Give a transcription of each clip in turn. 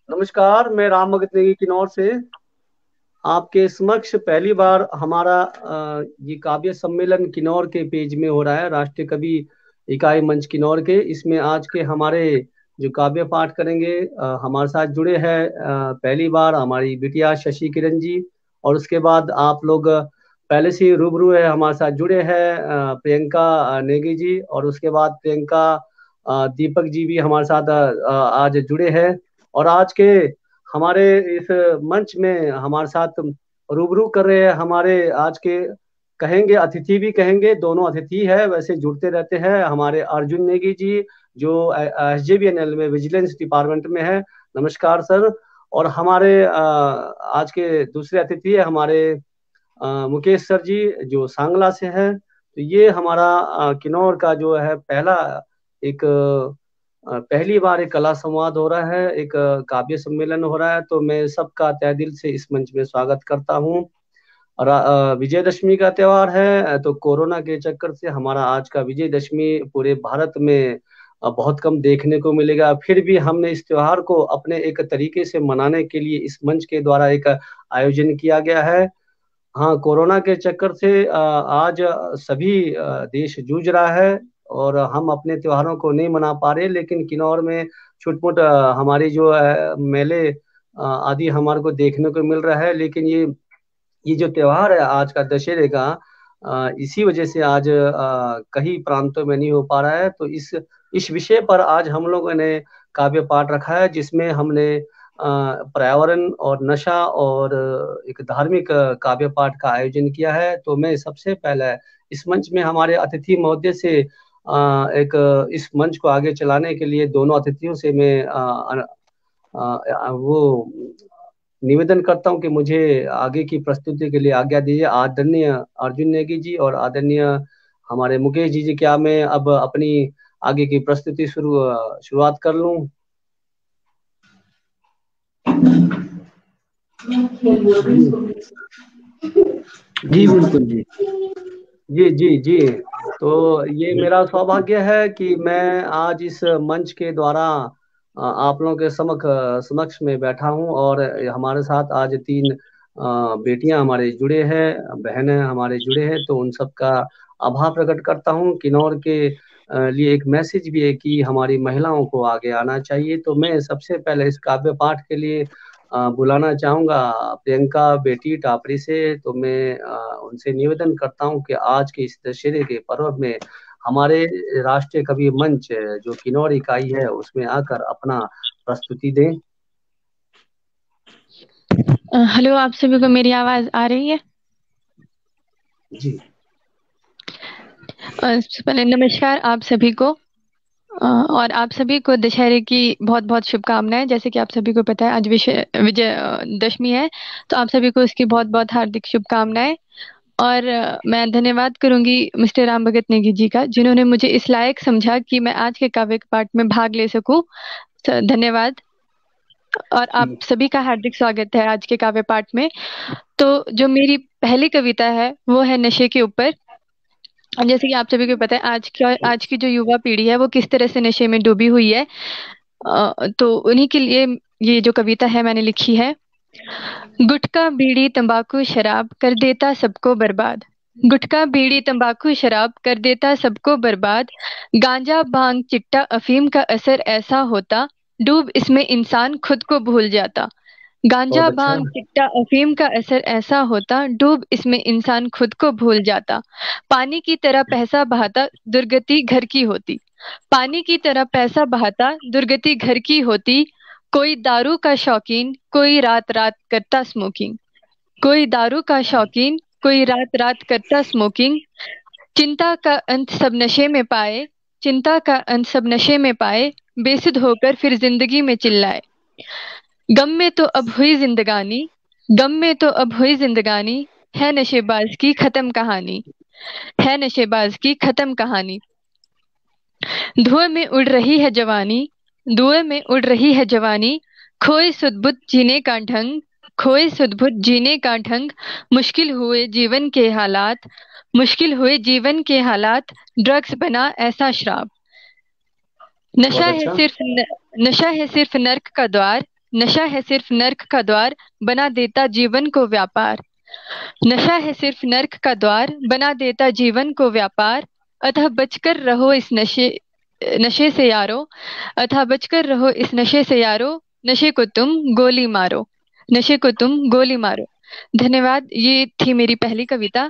नमस्कार, मैं राम भगत नेगी किन्नौर से आपके समक्ष पहली बार हमारा ये काव्य सम्मेलन किन्नौर के पेज में हो रहा है, राष्ट्रीय कवि इकाई मंच किन्नौर के। इसमें आज के हमारे जो काव्य पाठ करेंगे, हमारे साथ जुड़े हैं पहली बार हमारी बिटिया शशि किरण जी। और उसके बाद आप लोग पहले से ही रूबरू है, हमारे साथ जुड़े हैं प्रियंका नेगी जी। और उसके बाद प्रियंका दीपक जी भी हमारे साथ आज जुड़े हैं। और आज के हमारे इस मंच में हमारे साथ रूबरू कर रहे हैं हमारे आज के कहेंगे अतिथि भी कहेंगे, दोनों अतिथि है, वैसे जुड़ते रहते हैं हमारे अर्जुन नेगी जी जो SJVNL में विजिलेंस डिपार्टमेंट में है। नमस्कार सर। और हमारे आज के दूसरे अतिथि है हमारे मुकेश सर जी जो सांगला से है। तो ये हमारा किन्नौर का जो है पहला एक पहली बार एक कला संवाद हो रहा है, एक काव्य सम्मेलन हो रहा है। तो मैं सबका तहे दिल से इस मंच में स्वागत करता हूँ। और विजयदशमी का त्योहार है, तो कोरोना के चक्कर से हमारा आज का विजयदशमी पूरे भारत में बहुत कम देखने को मिलेगा। फिर भी हमने इस त्योहार को अपने एक तरीके से मनाने के लिए इस मंच के द्वारा एक आयोजन किया गया है। हाँ, कोरोना के चक्कर से आज सभी देश जूझ रहा है और हम अपने त्योहारों को नहीं मना पा रहे, लेकिन किन्नौर में छुटपुट हमारी जो मेले आदि हमारे को देखने को मिल रहा है। लेकिन ये जो त्योहार है आज का दशहरे का, इसी वजह से आज कई प्रांतों में नहीं हो पा रहा है। तो इस विषय पर आज हम लोगों ने काव्य पाठ रखा है, जिसमें हमने पर्यावरण और नशा और एक धार्मिक काव्य पाठ का आयोजन किया है। तो मैं सबसे पहले इस मंच में हमारे अतिथि महोदय से एक इस मंच को आगे चलाने के लिए दोनों अतिथियों से मैं वो निवेदन करता हूं कि मुझे आगे की प्रस्तुति के लिए आज्ञा दीजिए। आदरणीय अर्जुन नेगी जी और आदरणीय हमारे मुकेश जी क्या मैं अब अपनी आगे की प्रस्तुति शुरुआत कर लूं? जी बिल्कुल जी। जी जी जी। तो ये मेरा सौभाग्य है कि मैं आज इस मंच के द्वारा आप लोगों के समक्ष में बैठा हूँ। और हमारे साथ आज तीन बेटियां हमारे जुड़े हैं, बहनें हमारे जुड़े हैं। तो उन सब का आभार प्रकट करता हूँ। किन्नौर के लिए एक मैसेज भी है कि हमारी महिलाओं को आगे आना चाहिए। तो मैं सबसे पहले इस काव्य पाठ के लिए बुलाना चाहूंगा प्रियंका बेटी टापरी से। तो मैं उनसे निवेदन करता हूं कि आज के इस दशहरे के पर्व में हमारे राष्ट्रीय कवि मंच जो किन्नौर इकाई है उसमें आकर अपना प्रस्तुति दें। हेलो, आप सभी को मेरी आवाज आ रही है? जी। सबसे पहले नमस्कार आप सभी को। और आप सभी को दशहरे की बहुत बहुत शुभकामनाएं। जैसे कि आप सभी को पता है आज विजय दशमी है, तो आप सभी को इसकी बहुत बहुत हार्दिक शुभकामनाएं। और मैं धन्यवाद करूंगी मिस्टर राम भगत नेगी जी का, जिन्होंने मुझे इस लायक समझा कि मैं आज के काव्य पाठ में भाग ले सकूं। धन्यवाद। और आप सभी का हार्दिक स्वागत है आज के काव्य पाठ में। तो जो मेरी पहली कविता है वो है नशे के ऊपर। जैसे कि आप सभी को पता है आज की जो युवा पीढ़ी है वो किस तरह से नशे में डूबी हुई है। तो उन्हीं के लिए ये जो कविता है मैंने लिखी है। गुटखा बीड़ी तंबाकू शराब कर देता सबको बर्बाद। गुटखा बीड़ी तंबाकू शराब कर देता सबको बर्बाद। गांजा भांग चिट्टा अफीम का असर ऐसा होता, डूब इसमें इंसान खुद को भूल जाता। गांजा बहुत अच्छा। भांग चिट्टा अफीम का असर ऐसा होता, डूब इसमें इंसान खुद को भूल जाता। पानी की तरह पैसा बहाता, दुर्गति घर की होती। पानी की तरह पैसा बहाता, दुर्गति घर की होती। कोई दारू का शौकीन, कोई रात रात करता स्मोकिंग। कोई दारू का शौकीन, कोई रात रात करता स्मोकिंग। चिंता का अंत सब नशे में पाए। चिंता का अंत सब नशे में पाए। बेसुध होकर फिर जिंदगी में चिल्लाए। गम में तो अब हुई जिंदगानी। गम में तो अब हुई जिंदगानी। है नशेबाज की खत्म कहानी। है नशेबाज की खत्म कहानी। धुएं में उड़ रही है जवानी। धुएं में उड़ रही है जवानी। खोए सुध-बुध जीने का ढंग। खोए सुध-बुध जीने का ढंग। मुश्किल हुए जीवन के हालात। मुश्किल हुए जीवन के हालात। ड्रग्स बना ऐसा श्राप। नशा बहुत है अच्छा। सिर्फ नशा है सिर्फ नर्क का द्वार। नशा है सिर्फ नर्क का द्वार, बना देता जीवन को व्यापार। नशा है सिर्फ नर्क का द्वार, बना देता जीवन को व्यापार। अतः बचकर रहो इस नशे नशे से यारो। अतः बचकर रहो इस नशे से यारो। नशे को तुम गोली मारो। नशे को तुम गोली मारो। धन्यवाद। ये थी मेरी पहली कविता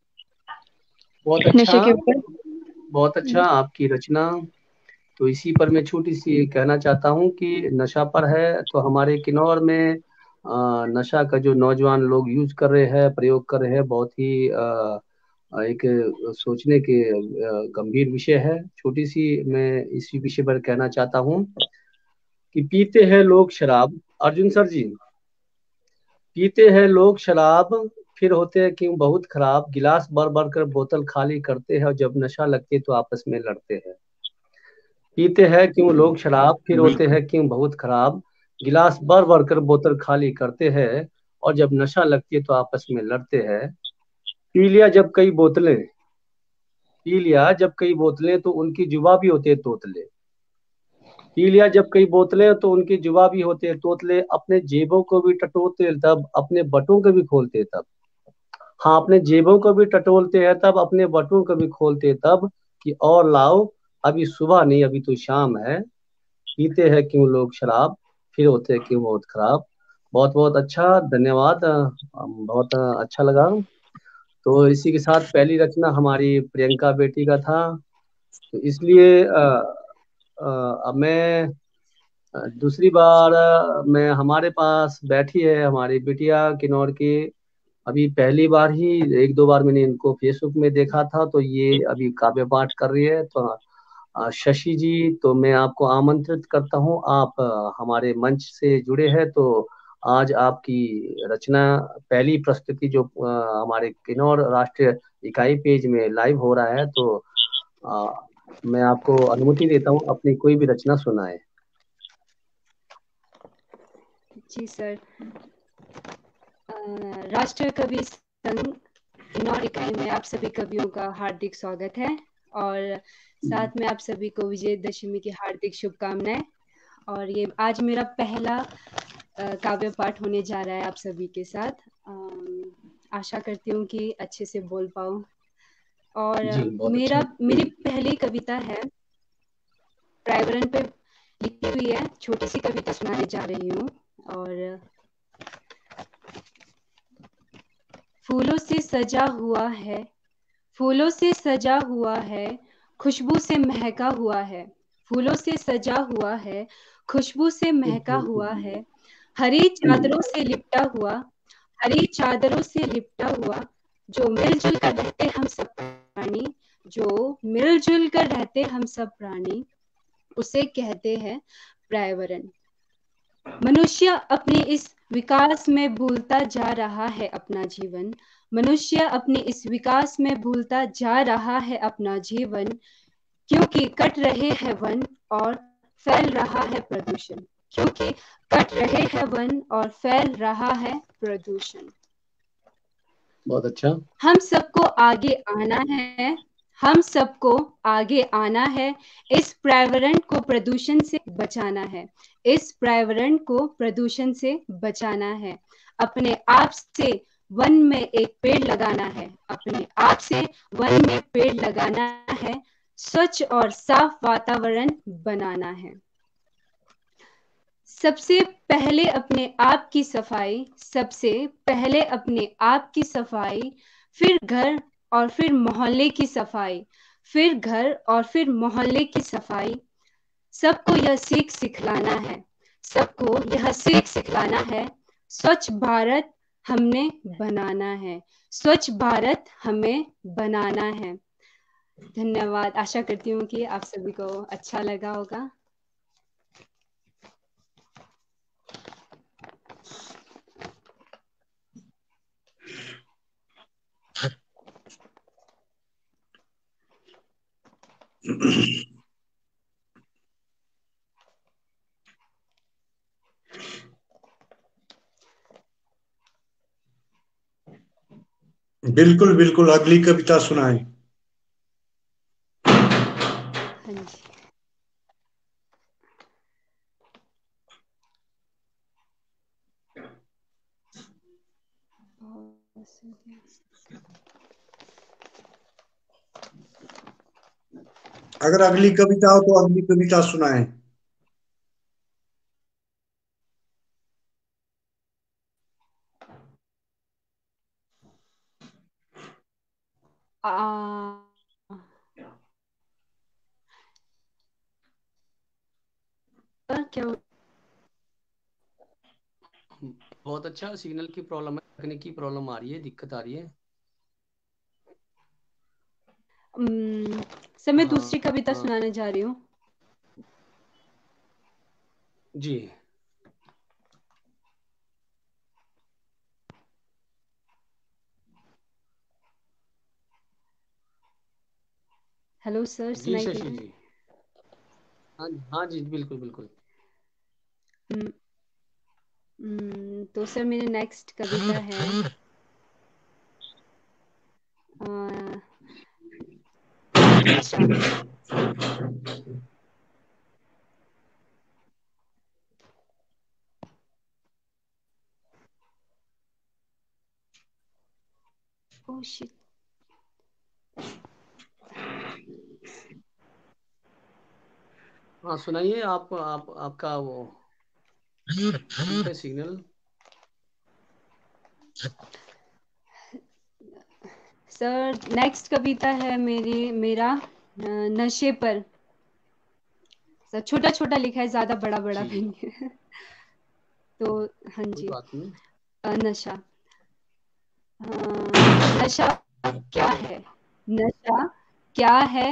बहुत अच्छा, नशे के ऊपर। बहुत अच्छा आपकी रचना। तो इसी पर मैं छोटी सी कहना चाहता हूँ कि नशा पर है तो हमारे किन्नौर में नशा का जो नौजवान लोग यूज कर रहे हैं, प्रयोग कर रहे हैं, बहुत ही एक सोचने के गंभीर विषय है। छोटी सी मैं इसी विषय पर कहना चाहता हूँ कि पीते हैं लोग शराब, अर्जुन सर जी, पीते हैं लोग शराब, फिर होते हैं क्यों बहुत खराब, गिलास भर भर कर बोतल खाली करते हैं और जब नशा लगती है तो आपस में लड़ते हैं। पीते हैं क्यों लोग शराब, फिर होते हैं क्यों बहुत खराब, गिलास भर भर कर बोतल खाली करते हैं और जब नशा लगती है तो आपस में लड़ते हैं। पी लिया जब कई बोतलें, पी लिया जब कई बोतलें तो उनकी जुबा भी होते हैं तोतले। पी लिया जब कई बोतलें तो उनकी जुबा भी होते हैं तोतले, अपने जेबों को भी टटोलते तब, अपने बटों को भी खोलते तब। हाँ, अपने जेबों को भी टटोलते हैं तब, अपने बटों को भी खोलते तब, कि और लाओ अभी सुबह नहीं अभी तो शाम है। पीते हैं क्यों लोग शराब, फिर होते हैं क्यों बहुत खराब। बहुत बहुत अच्छा, धन्यवाद। बहुत अच्छा लगा। तो इसी के साथ पहली रचना हमारी प्रियंका बेटी का था, तो इसलिए अब मैं दूसरी बार मैं हमारे पास बैठी है हमारी बिटिया किन्नौर की। अभी पहली बार ही, एक दो बार मैंने इनको फेसबुक में देखा था, तो ये अभी काव्य पाठ कर रही है। तो शशि जी, तो मैं आपको आमंत्रित करता हूँ, आप हमारे मंच से जुड़े हैं, तो आज आपकी रचना पहली प्रस्तुति जो हमारे किन्नौर राष्ट्रीय इकाई पेज में लाइव हो रहा है, तो मैं आपको अनुमति देता हूँ अपनी कोई भी रचना सुनाए। जी सर। राष्ट्रीय कवि संघ किन्नौर इकाई में आप सभी कवियों का हार्दिक स्वागत है और साथ में आप सभी को विजयदशमी की हार्दिक शुभकामनाएं। और ये आज मेरा पहला काव्य पाठ होने जा रहा है आप सभी के साथ। आशा करती हूँ कि अच्छे से बोल पाऊँ। और मेरी पहली कविता है, पर्यावरण पे लिखी हुई है, छोटी सी कविता सुनाने जा रही हूँ। और फूलों से सजा हुआ है, फूलों से सजा हुआ है, खुशबू से महका हुआ है। फूलों से सजा हुआ है, खुशबू से महका हुआ है, हरी चादरों से लिपटा हुआ, हरी चादरों से लिपटा हुआ, जो मिलजुल कर रहते हम सब प्राणी, जो मिलजुल कर रहते हम सब प्राणी, उसे कहते हैं पर्यावरण। मनुष्य अपने इस विकास में भूलता जा रहा है अपना जीवन, मनुष्य अपने इस विकास में भूलता जा रहा है अपना जीवन, क्योंकि कट रहे हैं वन और फैल रहा है प्रदूषण, क्योंकि कट रहे हैं वन और फैल रहा है प्रदूषण। बहुत अच्छा। हम सबको आगे आना है, हम सबको आगे आना है, इस पर्यावरण को प्रदूषण से बचाना है, इस पर्यावरण को प्रदूषण से बचाना है। अपने आप से वन में एक पेड़ लगाना है, अपने आप से वन में पेड़ लगाना है, स्वच्छ और साफ वातावरण बनाना है। सबसे पहले अपने आप की सफाई, सबसे पहले अपने आप की सफाई, फिर घर और फिर मोहल्ले की सफाई, फिर घर और फिर मोहल्ले की सफाई। सबको यह सीख सिखलाना है, सबको यह सीख सिखलाना है, स्वच्छ भारत हमने बनाना है, स्वच्छ भारत हमें बनाना है। धन्यवाद। आशा करती हूँ कि आप सभी को अच्छा लगा होगा। बिल्कुल बिल्कुल, अगली कविता सुनाएं। हाँ जी। अगर अगली कविता हो तो अगली कविता सुनाएं। आ, क्या बहुत अच्छा। सिग्नल की प्रॉब्लम है, तकनीकी प्रॉब्लम आ रही है, दिक्कत आ रही है। सर मैं हाँ दूसरी कविता हाँ सुनाने जा रही हूँ। जी। हेलो सर, जी सुनाई दे शशि रहा है? जी। हाँ हाँ जी, बिल्कुल बिल्कुल। तो सर मेरी नेक्स्ट कविता है नशा। Oh shit. हाँ सुनाइए, आप आपका वो ठीक है सिग्नल। सर नेक्स्ट कविता है मेरा नशे पर। सर छोटा छोटा लिखा है, ज्यादा बड़ा बड़ा जी भी नहीं है। तो हाँ कोई जी। बात नहीं। नशा। नशा क्या है? नशा क्या है?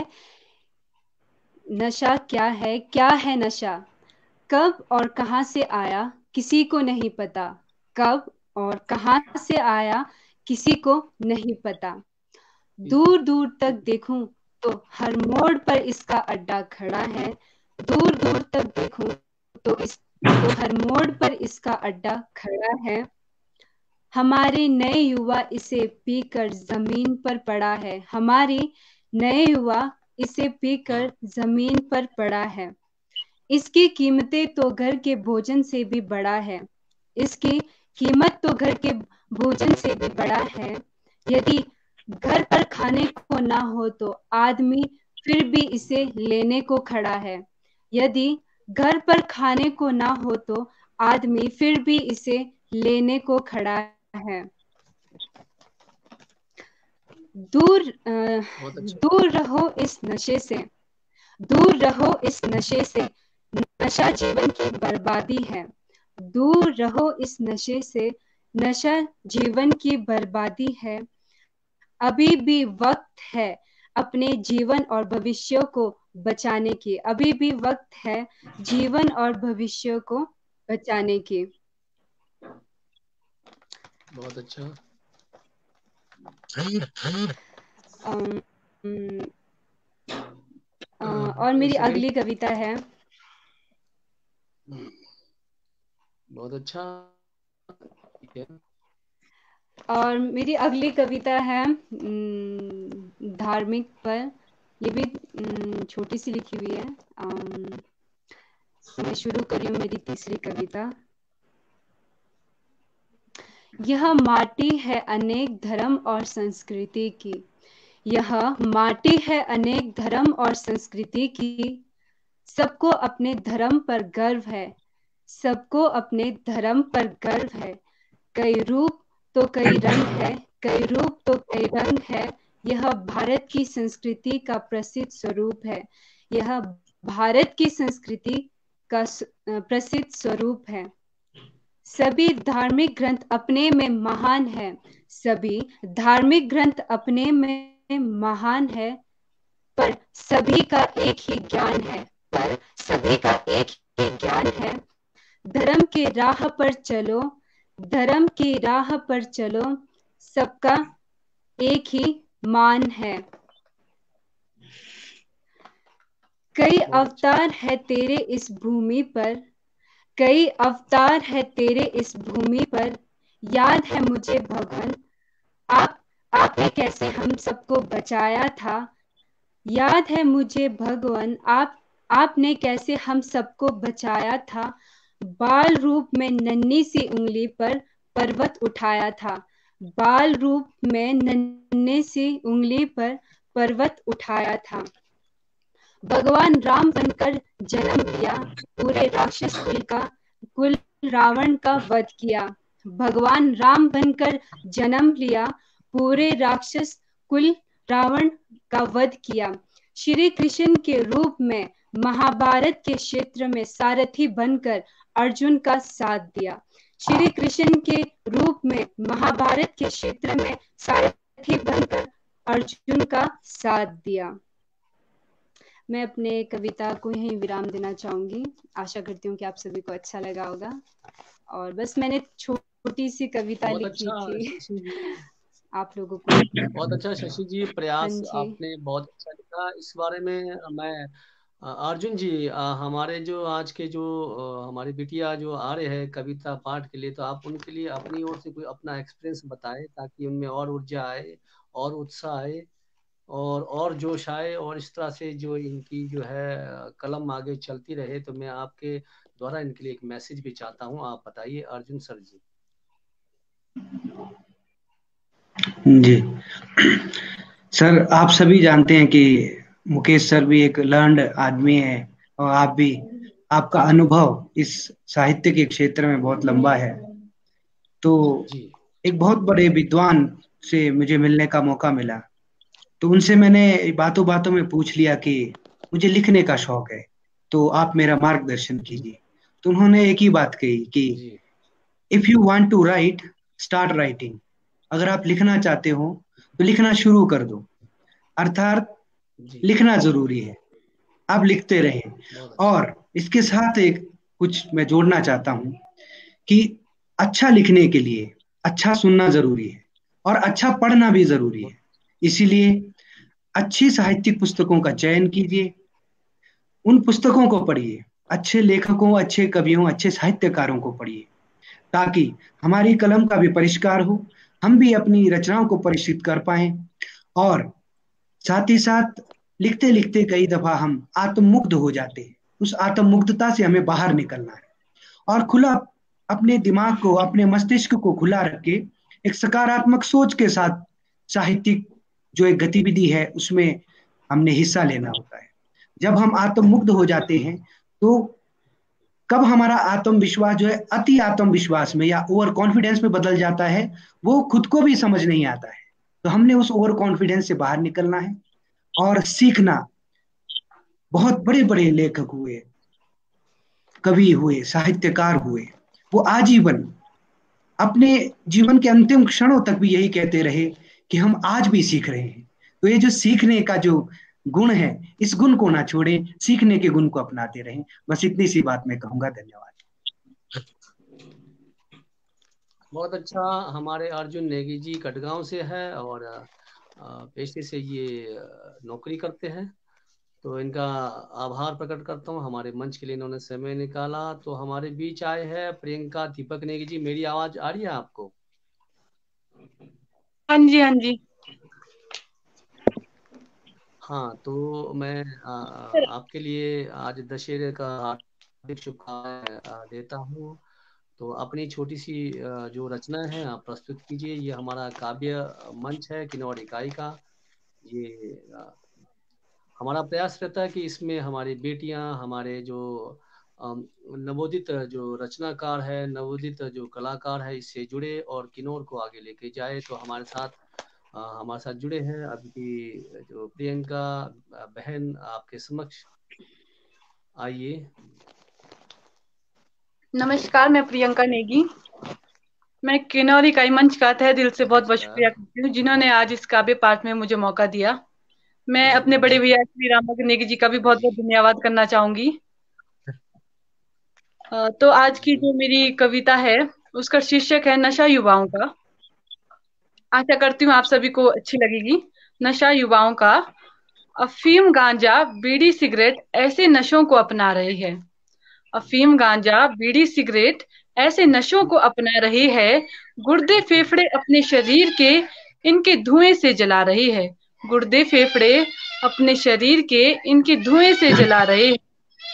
नशा क्या है नशा? कब और कहां से आया किसी को नहीं पता। कब और कहां से आया किसी को नहीं पता। दूर दूर तक देखूं तो हर मोड़ पर इसका अड्डा खड़ा है। दूर दूर तक देखूं तो हर मोड़ पर इसका अड्डा खड़ा है। हमारे नए युवा इसे पीकर जमीन पर पड़ा है। हमारी नए युवा इसे पीकर जमीन पर पड़ा है। इसकी कीमतें तो घर के भोजन से भी बड़ा है। इसकी कीमत तो घर के भोजन से भी बड़ा है। यदि घर पर खाने को ना हो तो आदमी फिर भी इसे लेने को खड़ा है। यदि घर पर खाने को ना हो तो आदमी फिर भी इसे लेने को खड़ा है। दूर बहुत अच्छा। दूर रहो इस नशे से। दूर रहो इस नशे से। नशा जीवन की बर्बादी है। दूर रहो इस नशे से। नशा जीवन की बर्बादी है। अभी भी वक्त है अपने जीवन और भविष्य को बचाने की। अभी भी वक्त है जीवन और भविष्य को बचाने की। बहुत अच्छा। अम, और एक मेरी सेकेंड। अगली कविता है बहुत अच्छा। ठीक है। और मेरी अगली कविता है धार्मिक पर। ये भी छोटी सी लिखी हुई है। मैं शुरू कर रही हूँ मेरी तीसरी कविता। यह माटी है अनेक धर्म और संस्कृति की। यह माटी है अनेक धर्म और संस्कृति की। सबको अपने धर्म पर गर्व है। सबको अपने धर्म पर गर्व है। कई रूप तो कई रंग है। कई रूप तो कई रंग है। यह भारत की संस्कृति का प्रसिद्ध स्वरूप है। यह भारत की संस्कृति का प्रसिद्ध स्वरूप है। सभी धार्मिक ग्रंथ अपने में महान है। सभी धार्मिक ग्रंथ अपने में महान है। पर सभी का एक ही ज्ञान है। पर सभी का एक ही ज्ञान है। धर्म की राह पर चलो। धर्म की राह पर चलो। सबका एक ही मान है। कई बहुत अच्छा। अवतार है तेरे इस भूमि पर। कई अवतार है तेरे इस भूमि पर। याद है मुझे भगवान आप आपने कैसे हम सबको बचाया था। याद है मुझे भगवान आपने कैसे हम सबको बचाया था। बाल रूप में नन्ही सी उंगली पर पर्वत उठाया था। बाल रूप में नन्हे सी उंगली पर पर्वत उठाया था। भगवान राम बनकर जन्म लिया, पूरे राक्षस कुल रावण का वध किया। भगवान राम बनकर जन्म लिया, पूरे राक्षस कुल रावण का वध किया। श्री कृष्ण के रूप में महाभारत के क्षेत्र में सारथी बनकर अर्जुन का साथ दिया। श्री कृष्ण के रूप में महाभारत के क्षेत्र में सारथी बनकर अर्जुन का साथ दिया। मैं अपने कविता को यहीं विराम देना चाहूंगी। आशा करती हूँ कि आप सभी को अच्छा लगा होगा। और बस मैंने छोटी सी कविता बहुत लिखी अच्छा थी शशि जी, आप लोगों को। बहुत अच्छा शशि जी, हाँ प्रयास जी, आपने बहुत अच्छा लिखा। इस बारे में मैं अर्जुन जी, हमारे जो आज के जो हमारी बिटिया जो आ रहे हैं कविता पाठ के लिए, तो आप उनके लिए अपनी ओर से कोई अपना एक्सपीरियंस बताएं ताकि उनमें और ऊर्जा आए और उत्साह आए और जोश आए, और इस तरह से जो इनकी जो है कलम आगे चलती रहे। तो मैं आपके द्वारा इनके लिए एक मैसेज भी चाहता हूँ। आप बताइए अर्जुन सर जी। जी सर, आप सभी जानते हैं कि मुकेश सर भी एक लर्नड आदमी है और आप भी, आपका अनुभव इस साहित्य के क्षेत्र में बहुत लंबा है। तो जी एक बहुत बड़े विद्वान से मुझे मिलने का मौका मिला, तो उनसे मैंने बातों बातों में पूछ लिया कि मुझे लिखने का शौक है, तो आप मेरा मार्गदर्शन जी कीजिए। तो उन्होंने एक ही बात कही कि जी if you want to write, start writing. अगर आप लिखना चाहते हो तो लिखना शुरू कर दो। अर्थात जी। लिखना जरूरी है, आप लिखते रहें। बहुत अच्छा। और इसके साथ एक कुछ मैं जोड़ना चाहता हूं कि अच्छा लिखने के लिए अच्छा सुनना जरूरी है और अच्छा पढ़ना भी जरूरी है। इसीलिए अच्छी साहित्यिक पुस्तकों का चयन कीजिए, उन पुस्तकों को पढ़िए, अच्छे लेखकों, अच्छे कवियों, अच्छे साहित्यकारों को पढ़िए, ताकि हमारी कलम का भी परिष्कार हो, हम भी अपनी रचनाओं को परिष्कृत कर पाए। और साथ ही साथ लिखते लिखते कई दफा हम आत्ममुग्ध हो जाते हैं। उस आत्ममुग्धता से हमें बाहर निकलना है और खुला अपने दिमाग को, अपने मस्तिष्क को खुला रख के एक सकारात्मक सोच के साथ साहित्यिक जो एक गतिविधि है उसमें हमने हिस्सा लेना होता है। जब हम आत्ममुग्ध हो जाते हैं तो कब हमारा आत्मविश्वास जो है अति आत्मविश्वास में या ओवर कॉन्फिडेंस में बदल जाता है, वो खुद को भी समझ नहीं आता है। तो हमने उस ओवर कॉन्फिडेंस से बाहर निकलना है और सीखना। बहुत बड़े बड़े लेखक हुए, कवि हुए, साहित्यकार हुए, वो आजीवन अपने जीवन के अंतिम क्षणों तक भी यही कहते रहे कि हम आज भी सीख रहे हैं। तो ये जो सीखने का जो गुण है, इस गुण को ना छोड़ें, सीखने के गुण को अपनाते रहें। बस इतनी सी बात मैं कहूंगा। धन्यवाद। बहुत अच्छा। हमारे अर्जुन नेगी जी कटगांव से है और पेशे से ये नौकरी करते हैं। तो इनका आभार प्रकट करता हूँ, हमारे मंच के लिए इन्होंने समय निकाला। तो हमारे बीच आए हैं प्रियंका दीपक नेगी जी। मेरी आवाज आ रही है आपको? हाँ जी, हाँ जी। हाँ, तो मैं सर, आपके लिए आज दशहरे का हार्दिक शुभकामनाएं देता हूँ। तो अपनी छोटी सी जो रचना है आप प्रस्तुत कीजिए। ये हमारा काव्य मंच है किन्नौर इकाई का। ये हमारा प्रयास रहता है कि इसमें हमारी बेटियां, हमारे जो नवोदित जो रचनाकार है, नवोदित जो कलाकार है, इससे जुड़े और किन्नौर को आगे लेके जाए। तो हमारे साथ जुड़े हैं अभी जो प्रियंका बहन, आपके समक्ष आइए। नमस्कार, मैं प्रियंका नेगी। मैं किन्नौर इकाई मंच का तहे दिल से बहुत बहुत शुक्रिया नमस्कार। करती हूँ जिन्होंने आज इस काव्य पाठ में मुझे मौका दिया। मैं अपने बड़े भैया श्री रामक नेगी जी का भी बहुत बहुत धन्यवाद करना चाहूंगी। तो आज की जो मेरी कविता है उसका शीर्षक है नशा युवाओं का। आशा करती हूँ आप सभी को अच्छी लगेगी। नशा युवाओं का। अफीम, गांजा, बीड़ी, सिगरेट ऐसे नशों को अपना रही है। अफीम, गांजा, बीड़ी, सिगरेट ऐसे नशों को अपना रही है। गुर्दे फेफड़े अपने शरीर के इनके धुएं से जला रही है। गुर्दे फेफड़े अपने शरीर के इनके धुएं से जला रहे हैं।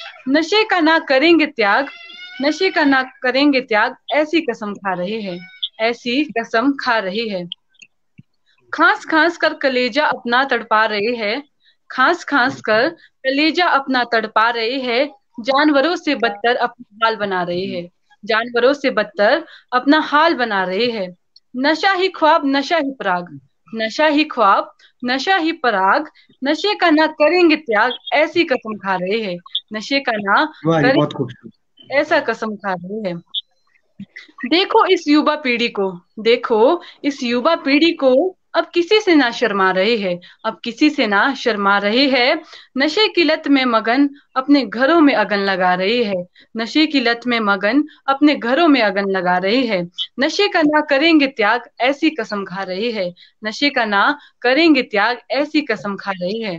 नशे का ना करेंगे त्याग, नशे का ना करेंगे त्याग ऐसी कसम खा रहे हैं। ऐसी कसम खा रही है। खांस खांस कर कलेजा अपना तड़पा रहे हैं, खांस खांस कर कलेजा अपना तड़पा रहे हैं, जानवरों से बदतर अपना हाल बना रहे हैं, जानवरों से बदतर अपना हाल बना रहे हैं। नशा ही ख्वाब नशा ही पराग, नशा ही ख्वाब नशा ही पराग, नशे का ना करेंगे त्याग ऐसी कसम खा रहे हैं, नशे का ना वाह जी, करें बहुत खूबसूरत। ऐसा कसम खा रहे हैं। देखो इस युवा पीढ़ी को, देखो इस युवा पीढ़ी को, अब किसी से ना शर्मा रहे हैं, अब किसी से ना शर्मा रहे हैं, नशे की लत में मगन अपने घरों में अगन लगा रहे हैं, नशे की लत में मगन अपने घरों में अगन लगा रहे हैं, नशे का ना करेंगे त्याग ऐसी कसम खा रहे हैं, नशे का ना करेंगे त्याग ऐसी कसम खा रहे हैं।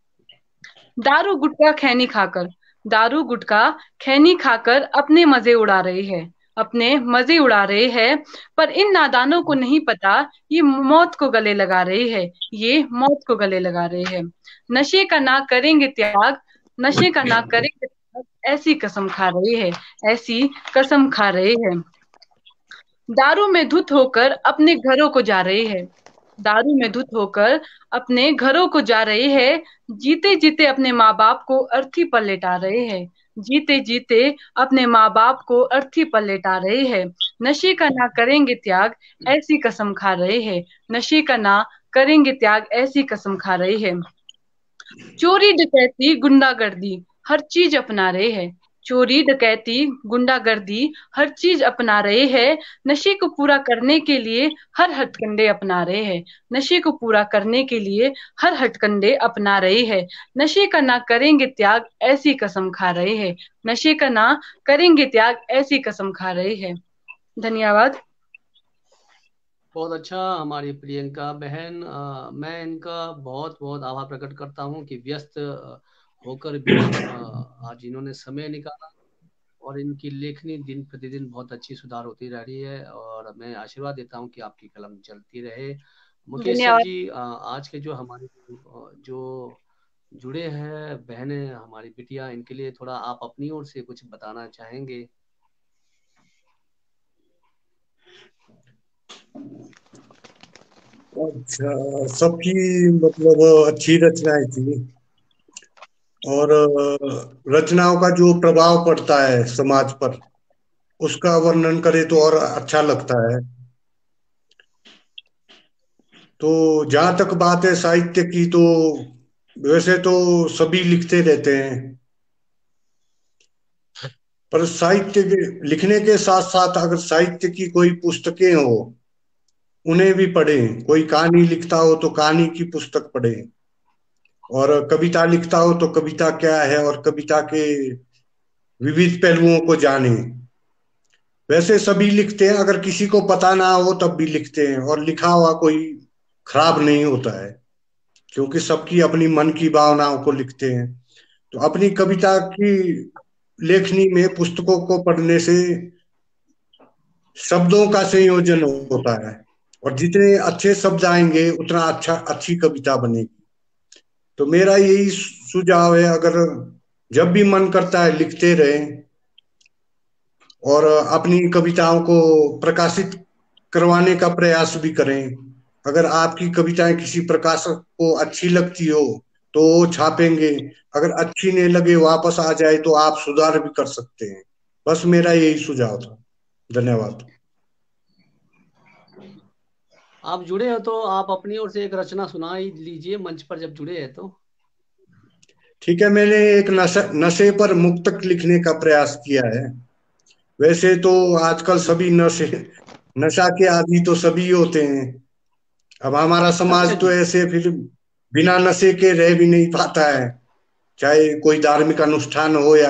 दारू गुटखा खैनी खाकर, दारू गुटखा खैनी खाकर अपने मजे उड़ा रहे हैं, अपने मजे उड़ा रहे हैं, पर इन नादानों को नहीं पता ये मौत को गले लगा रहे हैं, ये मौत को गले लगा रहे हैं। नशे का ना करेंगे त्याग, नशे का ना करेंगे त्याग ऐसी कसम खा रहे हैं, ऐसी कसम खा रहे हैं। दारू में धुत होकर अपने घरों को जा रहे हैं, दारू में धुत होकर अपने घरों को जा रहे हैं, जीते जीते अपने माँ बाप को अर्थी पर लेटा रहे हैं, जीते जीते अपने माँ बाप को अर्थी पर लेटा रहे हैं। नशे का ना करेंगे त्याग ऐसी कसम खा रहे हैं, नशे का ना करेंगे त्याग ऐसी कसम खा रहे हैं। चोरी डकैती गुंडागर्दी हर चीज अपना रहे हैं, चोरी डकैती गुंडागर्दी हर चीज अपना रहे हैं, नशे को पूरा करने के लिए हर हथकंडे अपना रहे हैं, नशे को पूरा करने के लिए हर हथकंडे अपना रहे हैं। नशे का ना करेंगे त्याग ऐसी कसम खा रहे हैं, नशे का ना करेंगे त्याग ऐसी कसम खा रहे हैं। धन्यवाद। बहुत अच्छा हमारी प्रियंका बहन, मैं इनका बहुत बहुत आभार प्रकट करता हूँ कि व्यस्त होकर भी आज इन्होंने समय निकाला और इनकी लेखनी दिन प्रतिदिन बहुत अच्छी सुधार होती रह रही है, और मैं आशीर्वाद देता हूँ कि आपकी कलम चलती रहे। मुकेश सर धन्यवाद। जी, आज के जो हमारे जो जुड़े हैं बहनें, हमारी बिटिया, इनके लिए थोड़ा आप अपनी ओर से कुछ बताना चाहेंगे? अच्छा, सबकी मतलब अच्छी रचनाएं थी, और रचनाओं का जो प्रभाव पड़ता है समाज पर, उसका वर्णन करे तो और अच्छा लगता है। तो जहां तक बात है साहित्य की, तो वैसे तो सभी लिखते रहते हैं, पर साहित्य के लिखने के साथ साथ अगर साहित्य की कोई पुस्तकें हो, उन्हें भी पढ़ें। कोई कहानी लिखता हो तो कहानी की पुस्तक पढ़ें, और कविता लिखता हो तो कविता क्या है और कविता के विविध पहलुओं को जाने। वैसे सभी लिखते हैं, अगर किसी को पता ना हो तब भी लिखते हैं, और लिखा हुआ कोई खराब नहीं होता है, क्योंकि सबकी अपनी मन की भावनाओं को लिखते हैं। तो अपनी कविता की लेखनी में पुस्तकों को पढ़ने से शब्दों का संयोजन होता है, और जितने अच्छे शब्द आएंगे उतना अच्छी कविता बनेगी। तो मेरा यही सुझाव है, अगर जब भी मन करता है लिखते रहें, और अपनी कविताओं को प्रकाशित करवाने का प्रयास भी करें। अगर आपकी कविताएं किसी प्रकाशक को अच्छी लगती हो तो वो छापेंगे, अगर अच्छी नहीं लगे वापस आ जाए तो आप सुधार भी कर सकते हैं। बस मेरा यही सुझाव था। धन्यवाद। आप जुड़े हो तो आप अपनी ओर से एक रचना सुना ही लीजिए मंच पर जब जुड़े हैं तो। ठीक है, मैंने एक नशे पर मुक्तक लिखने का प्रयास किया है। वैसे तो आजकल सभी नशा के आदी तो सभी होते हैं। अब हमारा अच्छा समाज तो जी। ऐसे फिर बिना नशे के रह भी नहीं पाता है, चाहे कोई धार्मिक अनुष्ठान हो या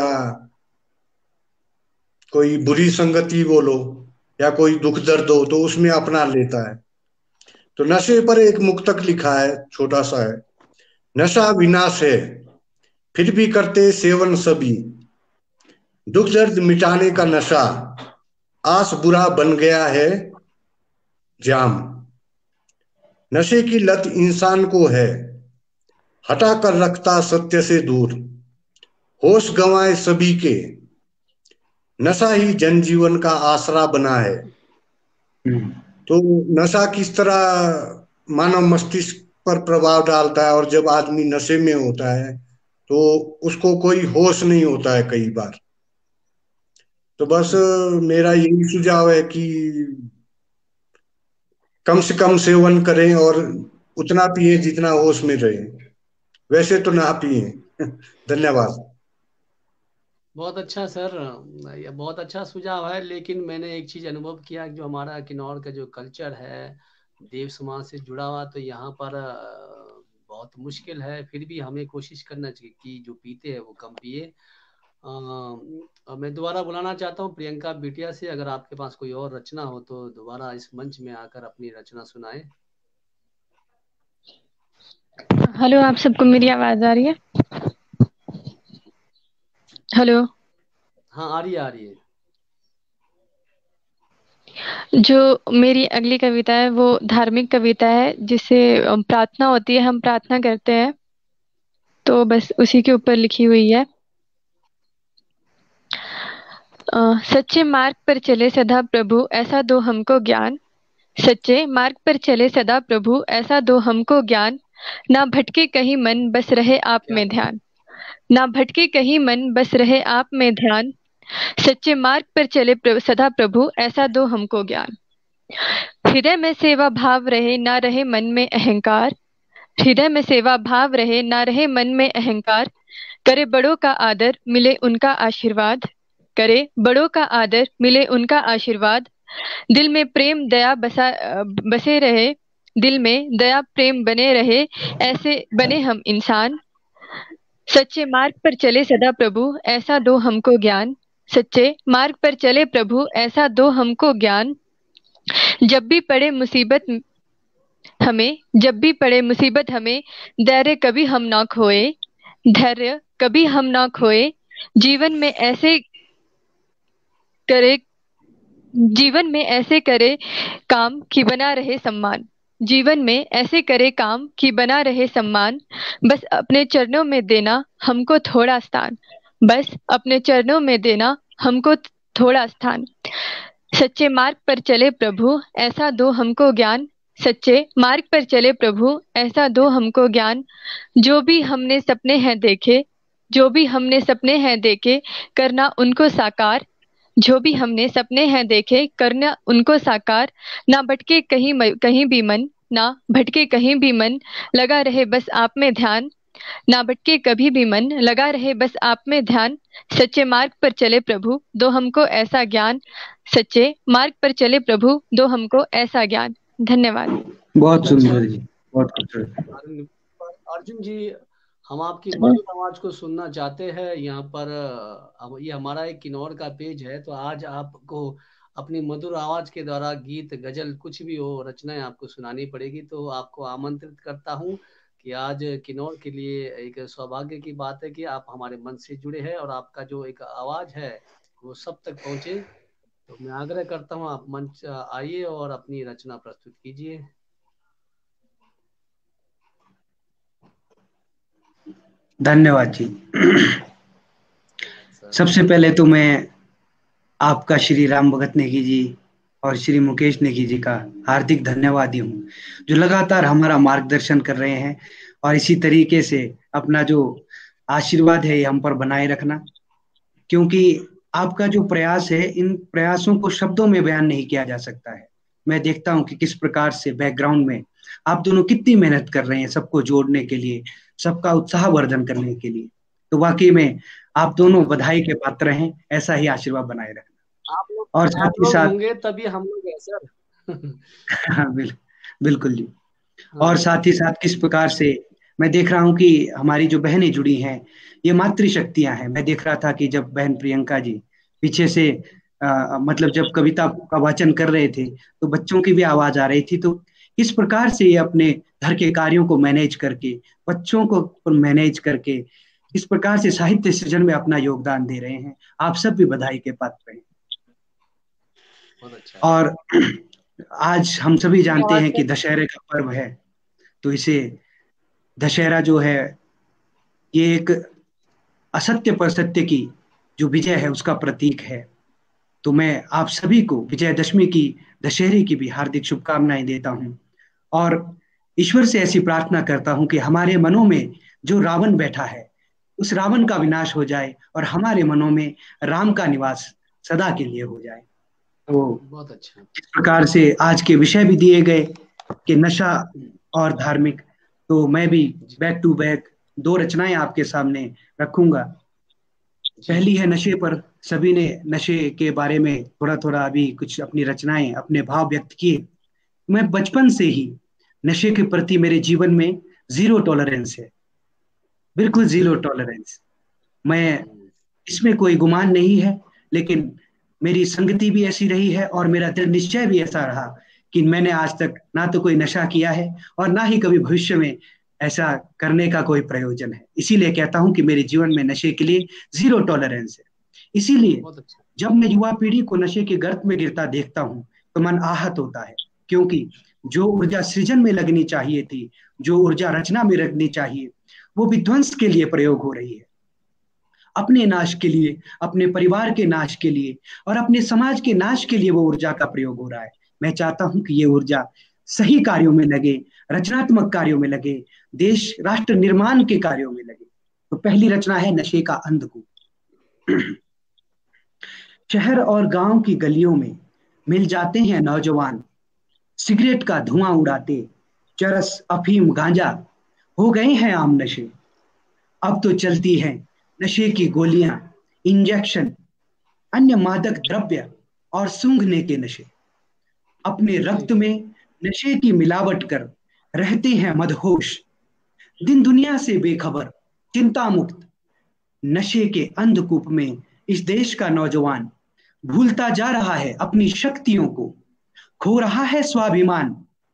कोई बुरी संगति बोलो या कोई दुख दर्द हो, तो उसमें अपना लेता है। तो नशे पर एक मुक्तक लिखा है, छोटा सा है। नशा विनाश है फिर भी करते सेवन सभी, दुख दर्द मिटाने का नशा आस बुरा बन गया है जाम। नशे की लत इंसान को है हटा कर रखता सत्य से दूर, होश गंवाए सभी के नशा ही जनजीवन का आसरा बना है, तो नशा किस तरह मानव मस्तिष्क पर प्रभाव डालता है, और जब आदमी नशे में होता है तो उसको कोई होश नहीं होता है कई बार। तो बस मेरा यही सुझाव है कि कम से कम सेवन करें और उतना पिए जितना होश में रहे, वैसे तो ना पिए। धन्यवाद। बहुत अच्छा सर, ये बहुत अच्छा सुझाव है। लेकिन मैंने एक चीज अनुभव किया, जो हमारा किन्नौर का जो कल्चर है देव समाज से जुड़ा हुआ, तो यहाँ पर बहुत मुश्किल है। फिर भी हमें कोशिश करना चाहिए कि जो पीते हैं वो कम पिए। मैं दोबारा बुलाना चाहता हूँ प्रियंका बिटिया से, अगर आपके पास कोई और रचना हो तो दोबारा इस मंच में आकर अपनी रचना सुनाए। हेलो, आप सबको मेरी आवाज आ रही है? हेलो। हाँ, आ रही है, आ रही है। जो मेरी अगली कविता है वो धार्मिक कविता है, जिसे प्रार्थना होती है, हम प्रार्थना करते हैं, तो बस उसी के ऊपर लिखी हुई है। सच्चे मार्ग पर चले सदा प्रभु, ऐसा दो हमको ज्ञान। सच्चे मार्ग पर चले सदा प्रभु, ऐसा दो हमको ज्ञान। ना भटके कहीं मन, बस रहे आप क्या? में ध्यान। ना भटके कहीं मन, बस रहे आप में ध्यान। सच्चे मार्ग पर चले सदा प्रभु, ऐसा दो हमको ज्ञान। हृदय में सेवा भाव रहे, ना रहे मन में अहंकार। हृदय में सेवा भाव रहे, ना रहे मन में अहंकार। करे बड़ों का आदर, मिले उनका आशीर्वाद। करे बड़ों का आदर, मिले उनका आशीर्वाद। दिल में प्रेम दया बसे रहे। दिल में दया प्रेम बने रहे, ऐसे बने हम इंसान। सच्चे मार्ग पर चले सदा प्रभु, ऐसा दो हमको ज्ञान। सच्चे मार्ग पर चले प्रभु, ऐसा दो हमको ज्ञान। जब भी पड़े मुसीबत हमें, जब भी पड़े मुसीबत हमें, धैर्य कभी हम ना खोए। धैर्य कभी हम ना खोए। जीवन में ऐसे करे जीवन में ऐसे करे काम कि बना रहे सम्मान। जीवन में ऐसे करे काम कि बना रहे सम्मान। बस अपने चरणों में देना हमको थोड़ा स्थान। बस अपने चरणों में देना हमको थोड़ा स्थान। सच्चे मार्ग पर चले प्रभु, ऐसा दो हमको ज्ञान। सच्चे मार्ग पर चले प्रभु, ऐसा दो हमको ज्ञान। जो भी हमने सपने हैं देखे, जो भी हमने सपने हैं देखे, करना उनको साकार। जो भी हमने सपने हैं देखे, करना उनको साकार। ना भटके कहीं भी मन, ना भटके कहीं भी मन, लगा रहे बस आप में ध्यान। ना भटके कभी भी मन, लगा रहे बस आप में ध्यान। सच्चे मार्ग पर चले प्रभु, दो हमको ऐसा ज्ञान। सच्चे मार्ग पर चले प्रभु, दो हमको ऐसा ज्ञान। धन्यवाद। बहुत अच्छा सुंदर जी, बहुत खूबसूरत। अर्जुन जी, हम आपकी मधुर आवाज को सुनना चाहते हैं। यहाँ पर ये हमारा एक किन्नौर का पेज है, तो आज आपको अपनी मधुर आवाज के द्वारा गीत गजल कुछ भी हो रचनाएं आपको सुनानी पड़ेगी। तो आपको आमंत्रित करता हूँ कि आज किन्नौर के लिए एक सौभाग्य की बात है कि आप हमारे मन से जुड़े हैं और आपका जो एक आवाज है वो सब तक पहुंचे। तो मैं आग्रह करता हूँ आप मंच आइए और अपनी रचना प्रस्तुत कीजिए। धन्यवाद जी। सबसे पहले तो मैं आपका श्री राम भगत नेगी जी और श्री मुकेश नेगी जी का हार्दिक धन्यवादी हूँ, जो लगातार हमारा मार्गदर्शन कर रहे हैं और इसी तरीके से अपना जो आशीर्वाद है ये हम पर बनाए रखना। क्योंकि आपका जो प्रयास है, इन प्रयासों को शब्दों में बयान नहीं किया जा सकता है। मैं देखता हूँ कि किस प्रकार से बैकग्राउंड में आप दोनों कितनी मेहनत कर रहे हैं सबको जोड़ने के लिए, सबका उत्साहवर्धन करने के लिए। तो वाकई में आप दोनों बधाई के पात्र हैं। ऐसा ही आशीर्वाद बनाए रखना। और साथ ही साथ होंगे तभी हम लोग हैं सर। हाँ, बिल्कुल जी। और साथ ही साथ किस प्रकार से मैं देख रहा हूँ कि हमारी जो बहनें जुड़ी हैं ये मातृशक्तियां हैं। मैं देख रहा था कि जब बहन प्रियंका जी पीछे से मतलब जब कविता का वाचन कर रहे थे तो बच्चों की भी आवाज आ रही थी। तो किस प्रकार से ये अपने घर के कार्यों को मैनेज करके, बच्चों को मैनेज करके, इस प्रकार से साहित्य सृजन में अपना योगदान दे रहे हैं। आप सब भी बधाई के पात्र हैं। और आज हम सभी जानते हैं कि दशहरे का पर्व है, तो इसे दशहरा जो है ये एक असत्य पर सत्य की जो विजय है उसका प्रतीक है। तो मैं आप सभी को विजयदशमी की, दशहरे की भी हार्दिक शुभकामनाएं देता हूं और ईश्वर से ऐसी प्रार्थना करता हूं कि हमारे मनों में जो रावण बैठा है उस रावण का विनाश हो जाए और हमारे मनों में राम का निवास सदा के लिए हो जाए। तो बहुत अच्छा। इस प्रकार से आज के विषय भी दिए गए कि नशा और धार्मिक, तो मैं भी बैक टू बैक 2 रचनाएं आपके सामने रखूंगा। पहली है नशे पर। सभी ने नशे के बारे में थोड़ा थोड़ा अभी कुछ अपनी रचनाएं, अपने भाव व्यक्त किए। मैं बचपन से ही नशे के प्रति मेरे जीवन में 0 टॉलरेंस है, बिल्कुल 0 टॉलरेंस। मैं इसमें कोई गुमान नहीं है, लेकिन मेरी संगति भी ऐसी रही है और मेरा दृढ़ निश्चय भी ऐसा रहा कि मैंने आज तक ना तो कोई नशा किया है और ना ही कभी भविष्य में ऐसा करने का कोई प्रयोजन है। इसीलिए कहता हूं कि मेरे जीवन में नशे के लिए 0 टॉलरेंस है। इसीलिए जब मैं युवा पीढ़ी को नशे के गर्त में गिरता देखता हूं तो मन आहत होता है, क्योंकि जो ऊर्जा सृजन में लगनी चाहिए थी, जो ऊर्जा रचना में लगनी चाहिए, वो विध्वंस के लिए प्रयोग हो रही है। अपने नाश के लिए, अपने परिवार के नाश के लिए और अपने समाज के नाश के लिए वो ऊर्जा का प्रयोग हो रहा है। मैं चाहता हूं कि ये ऊर्जा सही कार्यों में लगे, रचनात्मक कार्यों में लगे, देश राष्ट्र निर्माण के कार्यों में लगे। तो पहली रचना है नशे का अंधकूप। शहर और गांव की गलियों में मिल जाते हैं नौजवान, सिगरेट का धुआं उड़ाते, चरस, अफीम, गांजा हो गए हैं आम नशे। अब तो चलती हैं नशे की गोलियां, इंजेक्शन, अन्य मादक द्रव्य और सूंघने के नशे। अपने रक्त में नशे की मिलावट कर रहते हैं मदहोश, दिन दुनिया से बेखबर, चिंता मुक्त। नशे के अंधकूप में इस देश का नौजवान भूलता जा रहा है अपनी शक्तियों को, खो रहा है स्वाभिमान,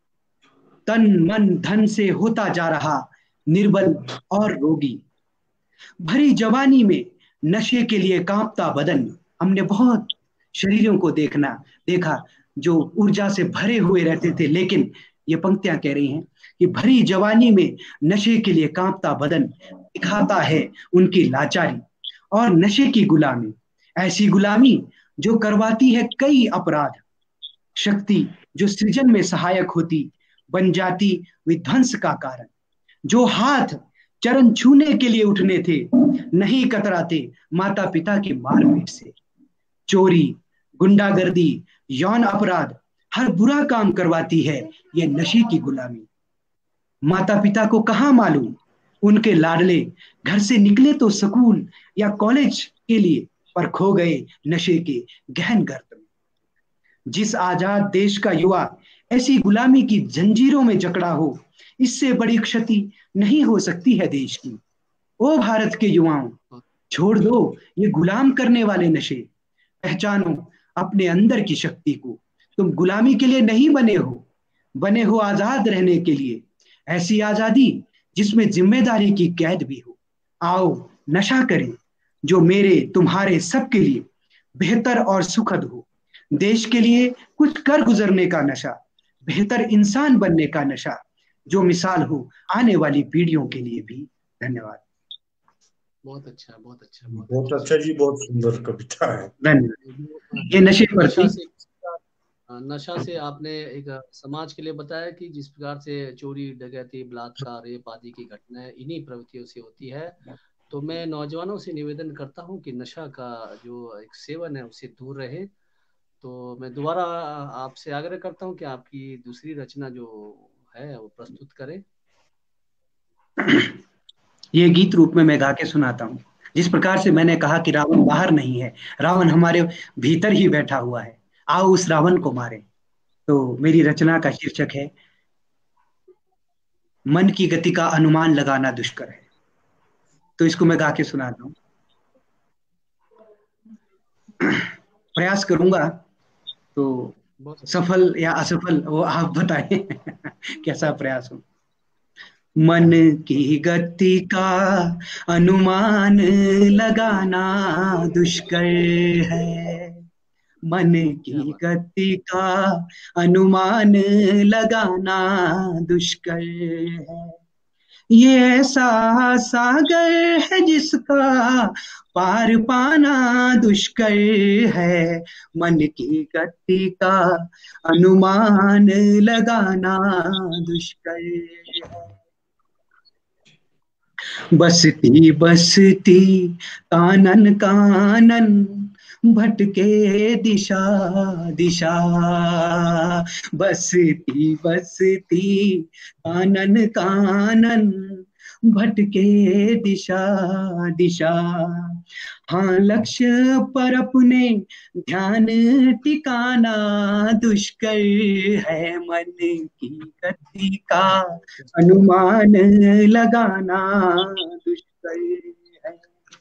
तन मन धन से होता जा रहा निर्बल और रोगी। भरी जवानी में नशे के लिए कांपता बदन। हमने बहुत शरीरों को देखा जो ऊर्जा से भरे हुए रहते थे, लेकिन ये पंक्तियां कह रही हैं कि भरी जवानी में नशे के लिए कांपता बदन दिखाता है उनकी लाचारी और नशे की गुलामी, ऐसी गुलामी जो करवाती है कई अपराध। शक्ति जो सृजन में सहायक होती बन जाती विध्वंस का कारण। जो हाथ चरण छूने के लिए उठने थे नहीं कतराते माता पिता की मारपीट से। चोरी, गुंडागर्दी, यौन अपराध, हर बुरा काम करवाती है ये नशे की गुलामी। माता पिता को कहाँ मालूम, उनके लाडले घर से निकले तो स्कूल या कॉलेज के लिए, पर खो गए नशे के गहन गर्त में। जिस आजाद देश का युवा ऐसी गुलामी की जंजीरों में जकड़ा हो, इससे बड़ी क्षति नहीं हो सकती है देश की। ओ भारत के युवाओं, छोड़ दो ये गुलाम करने वाले नशे, पहचानो अपने अंदर की शक्ति को। तुम गुलामी के लिए नहीं बने हो आजाद रहने के लिए। ऐसी आजादी जिसमें जिम्मेदारी की कैद भी हो। आओ नशा करें जो मेरे तुम्हारे सबके लिए बेहतर और सुखद हो। देश के लिए कुछ कर गुजरने का नशा, बेहतर इंसान बनने का नशा, जो मिसाल हो आने वाली पीढ़ियों के लिए भी। धन्यवाद। बहुत अच्छा, बहुत अच्छा, बहुत अच्छा जी, बहुत सुंदर कविता है। धन्यवाद। ये नशे पर नशा से आपने एक समाज के लिए बताया कि जिस प्रकार से चोरी, डकैती, बलात्कार, रेप आदि की घटनाएं इन्हीं प्रवृत्तियों से होती है। तो मैं नौजवानों से निवेदन करता हूं कि नशा का जो एक सेवन है उससे दूर रहे। तो मैं दोबारा आपसे आग्रह करता हूं कि आपकी दूसरी रचना जो है वो प्रस्तुत करें। ये गीत रूप में मैं गा के सुनाता हूँ। जिस प्रकार से मैंने कहा कि रावण बाहर नहीं है, रावण हमारे भीतर ही बैठा हुआ है, आओ उस रावण को मारें। तो मेरी रचना का शीर्षक है मन की गति का अनुमान लगाना दुष्कर है। तो इसको मैं गा के सुनाता हूँ। प्रयास करूंगा, तो सफल या असफल वो आप बताएं कैसा प्रयास हो। मन की गति का अनुमान लगाना दुष्कर है। मन की गति का अनुमान लगाना दुष्कर है। ये ऐसा सागर है जिसका पार पाना दुष्कर है, मन की गति का अनुमान लगाना दुष्कर है। बसती बसती कानन कानन भटके दिशा दिशा, बसती बसती कानन कानन भटके दिशा दिशा। हाँ, लक्ष्य पर अपने ध्यान टिकाना दुष्कर है, मन की गति का अनुमान लगाना दुष्कर है।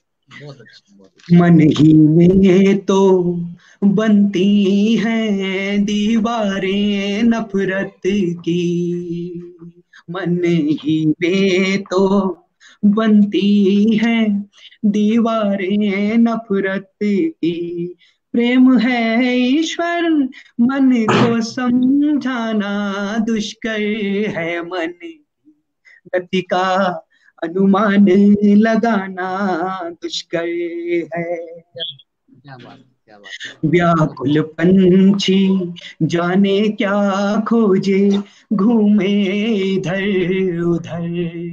मन ही में तो बनती हैं दीवारें नफरत की, मन ही में तो बनती हैं दीवारें नफरत की। प्रेम है ईश्वर मन को समझाना दुष्कर है, मन गति का अनुमान लगाना दुष्कर है। क्या बात, क्या बात। व्याकुल पंछी जाने क्या खोजे घूमे इधर उधर,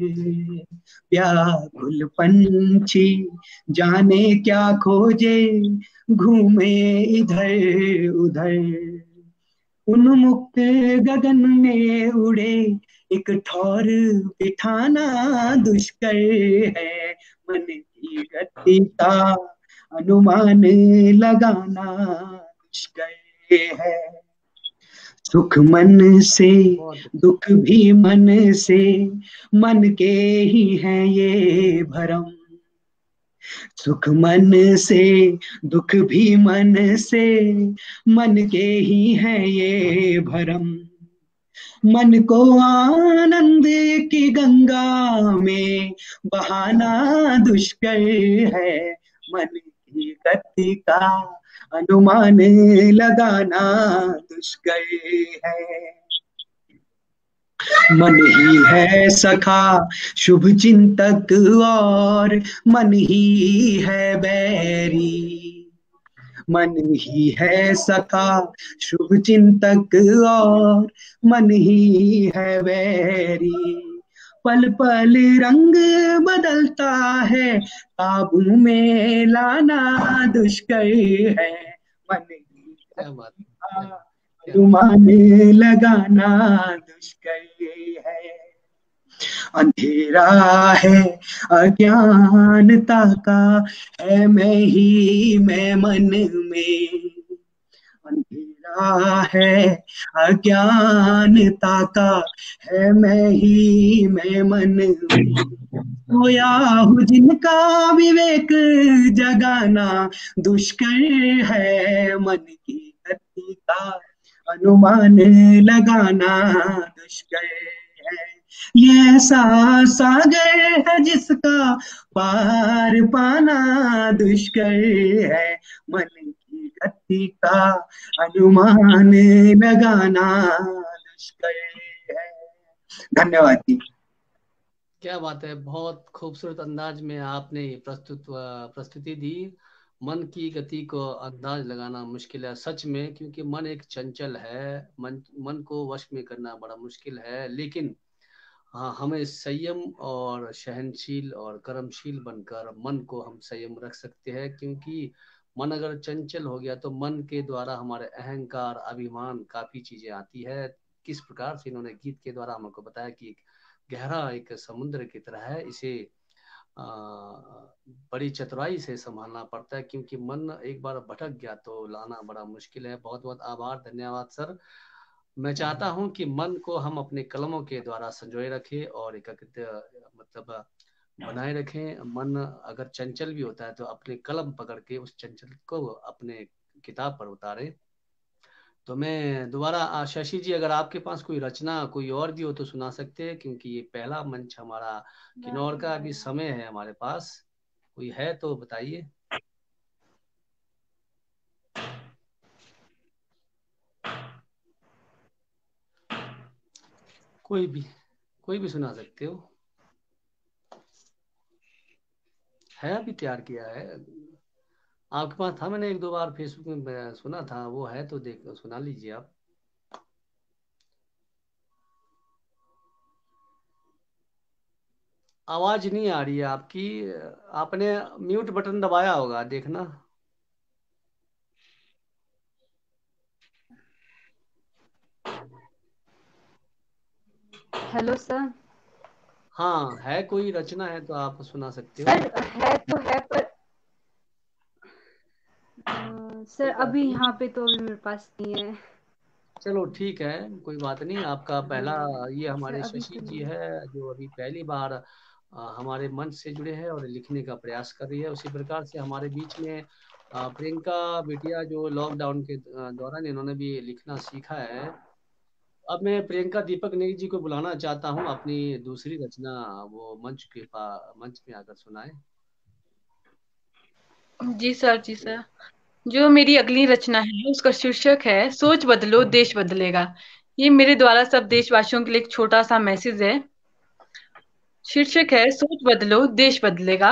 व्याकुल पंछी जाने क्या खोजे घूमे इधर उधर। उन्मुक्त गगन में उड़े एक ठौर बिठाना दुष्कर है, मन की गति का अनुमान लगाना दुष्कर है। सुख मन से दुख भी मन से, मन के ही है ये भरम। सुख मन से दुख भी मन से, मन के ही है ये भरम। मन को आनंद की गंगा में बहाना दुष्कर है, मन की गति का अनुमान लगाना दुष्कर है। मन ही है सखा शुभ चिंतक और मन ही है बैरी, मन ही है सखा शुभ चिंतक और मन ही है बैरी। पल पल रंग बदलता है काबू में लाना दुष्कर है, मन की अनुमान लगाना दुष्कर है। अंधेरा है अज्ञानता का है मैं मन में, अंधेरा है अज्ञानता का है मैं मन में। सोया हूँ जिनका विवेक जगाना दुष्कर है, मन की गति का अनुमान लगाना दुष्कर है। ये ऐसा सागर है जिसका पार पाना दुष्कर है, मन की गति का अनुमान लगाना दुष्कर है। धन्यवाद जी। क्या बात है, बहुत खूबसूरत अंदाज में आपने प्रस्तुति दी। मन की गति को अंदाज लगाना मुश्किल है सच में, क्योंकि मन एक चंचल है, मन को वश में करना बड़ा मुश्किल है। लेकिन हाँ, हमें संयम और सहनशील और कर्मशील बनकर मन को हम संयम रख सकते हैं, क्योंकि मन अगर चंचल हो गया तो मन के द्वारा हमारे अहंकार अभिमान काफी चीजें आती है। किस प्रकार से इन्होंने गीत के द्वारा हमको बताया कि गहरा एक समुद्र की तरह है, इसे बड़ी चतुराई से संभालना पड़ता है, क्योंकि मन एक बार भटक गया तो लाना बड़ा मुश्किल है। बहुत बहुत आभार, धन्यवाद सर। मैं चाहता हूं कि मन को हम अपने कलमों के द्वारा संजोए रखें और एकत्रित मतलब बनाए रखें। मन अगर चंचल भी होता है तो अपने कलम पकड़ के उस चंचल को अपने किताब पर उतारे। तो मैं दोबारा शशि जी, अगर आपके पास कोई रचना कोई और भी हो तो सुना सकते हैं, क्योंकि ये पहला मंच हमारा किन्नौर का अभी समय है हमारे पास। कोई है तो बताइए। कोई भी सुना सकते हो। है, अभी तैयार किया है आपके पास था, मैंने एक दो बार फेसबुक में सुना था, वो है तो देख सुना लीजिए आप। आवाज नहीं आ रही है आपकी, आपने म्यूट बटन दबाया होगा, देखना। Hello sir. हाँ, है कोई रचना है तो आप सुना सकते हो। सर है तो है, पर सर कोई बात अभी नहीं, यहाँ पे तो अभी मेरे पास नहीं है। चलो ठीक है, कोई बात नहीं। आपका पहला, ये सर हमारे अभी शशि तो जी नहीं। है जो अभी पहली बार हमारे मंच से जुड़े हैं और लिखने का प्रयास कर रही है। उसी प्रकार से हमारे बीच में प्रियंका बिटिया जो लॉकडाउन के दौरान इन्होंने भी लिखना सीखा है। अब मैं प्रियंका दीपक नेगी जी को बुलाना चाहता हूँ, अपनी दूसरी रचना वो मंच में आकर सुनाए। जी सर, जी सर। जो मेरी अगली रचना है उसका शीर्षक है सोच बदलो देश बदलेगा। ये मेरे द्वारा सब देशवासियों के लिए एक छोटा सा मैसेज है। शीर्षक है सोच बदलो देश बदलेगा।